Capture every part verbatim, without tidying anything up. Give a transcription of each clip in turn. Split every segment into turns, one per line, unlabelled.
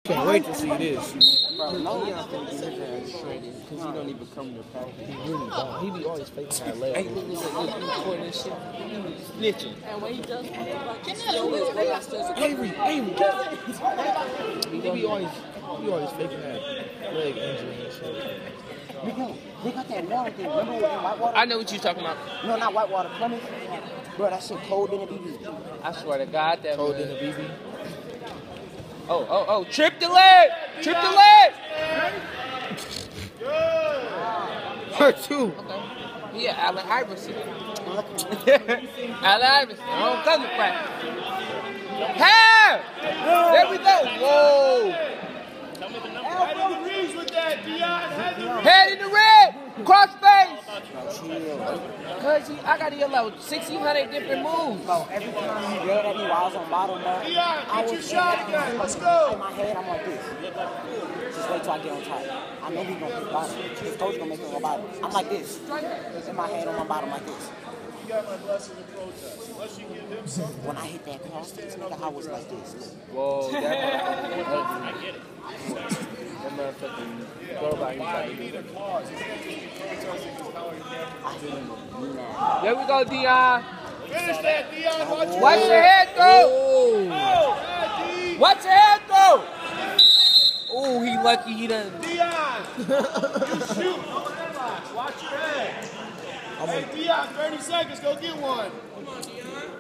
Can't wait to see this.
Bro, Leon finna get his ass shredded because he don't even come to practice.
He really don't. He be always faking that leg.
Hey, look, look, look, look, look, recording this shit. He snitching.
And when he does,
Avery, Avery. He be always, he be always faking that leg injury and shit.
We got, we got that water thing. Remember in Whitewater?
I know what you're talking about.
No, not Whitewater, Plymouth. Bro, that shit cold in the B B.
I swear to God, that
Cold
man.
in the B B.
Oh, oh, oh, trip the leg! Trip the leg!
Her too.
Okay. Yeah, Allen Iverson. Allen Iverson. I don't come to practice. Have! There we go. Whoa! Head in the red! Cross face! Cause he, I gotta yell out sixteen hundred different moves.
Bro, every time he yelled at me while I was on bottom, bro, I was shot again. Let's go. In my head, I'm like this. Just wait till I get on top. I know he's gonna pick bottom. His coach gonna make him go bottom. I'm like this. In my head on my bottom like this. When I hit that cross face, nigga, I was like this.
Whoa, that I get it. That motherfucking throwback he tried to do.
I hit him with me now.
There we go, Dion.
Finish that, Dion. Watch your
Watch your head throw. Watch your head throw. Oh, he lucky he done.
Dion, you shoot. Watch your head. Hey, Dion, thirty seconds. Go get one. Come on, Dion.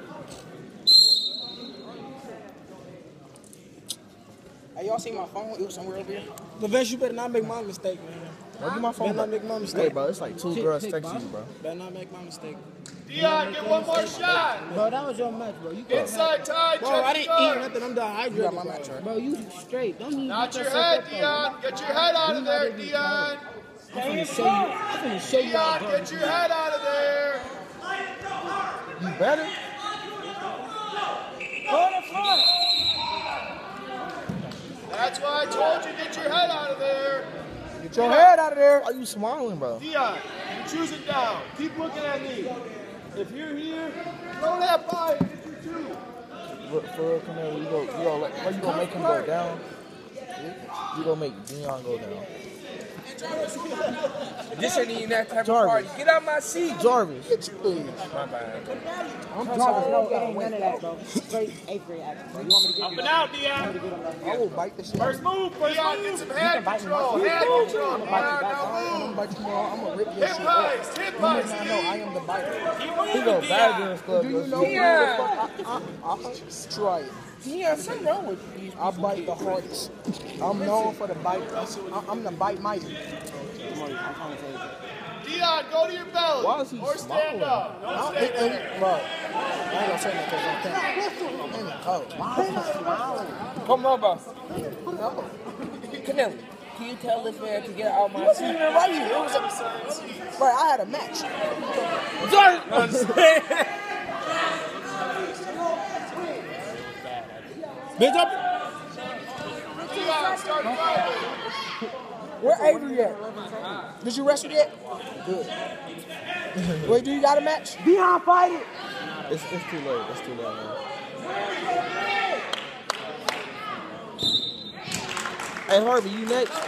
Hey, y'all see my phone? It was somewhere over here.
The Vince, you better not make my mistake, man. Don't do my phone. Better not make my mistake, bro. It's like two girls texting you, bro. Better not make my mistake.
Dion, get one more shot.
Bro, that was your match, bro. You
Inside tie,
Bro, I didn't eat nothing. I'm dehydrated. You got my match, right? Bro, you straight. Don't need.
Not your head, Dion. Get your head out of there, Dion.
I'm finna show you. I'm finna show you how
Dion, get your head out of there.
You better.
Go to front. That's why I told you, get your head out of there.
Get your head out of there. Are you smiling, bro?
Dion, you choose it down. Keep looking at me. If you're here, throw that five. Get your two.
For real, come here. You go. You go. Like, how you gonna make him go down? You gonna make Dion go down.
This ain't even that type
Jarvis.
of party. Get out my seat.
Jarvis. Get your please.
My bad.
I'm Jarvis, no, it ain't none of that, bro. Straight eighth grade action, bro. You want me to get
Up and out, Dion.
I will bite this shit.
First move, first Dion, get some hand
bite me.
control.
You
Hand
can
control.
I'm gonna bite you back.
Dion,
I'm
no
gonna bite you more. I'm gonna rip your
Hip
shit up.
heist, hip
You may
heist,
not know I
Steve.
am the biter.
Keep
He
moving,
go bad
Dion.
in club.
Do you know
Yeah.
what the fuck? I, I, I try it.
Yeah, something wrong with these
I bite the hardest. I'm known for the bite. I- I'm the bite mighty.
I'm trying to tell you.
Dion, go to your belly.
Why is he
or stand
smiling?
up.
I,
Don't
it,
stand
it, bro, I ain't gonna say that because I'm in the cold.
Why is he smiling?
Come on, boss.
No.
Canelo, can you tell this man to get out
He
my
wasn't
seat?
even right here. It was a, right, I had a match. Bitch up.
Dion, start fighting.
Where Avery at? Did you wrestle yet? Good. Wait, do you got a match?
Dion, fight it!
It's, it's too late. It's too late, man. Hey, Harvey, you next?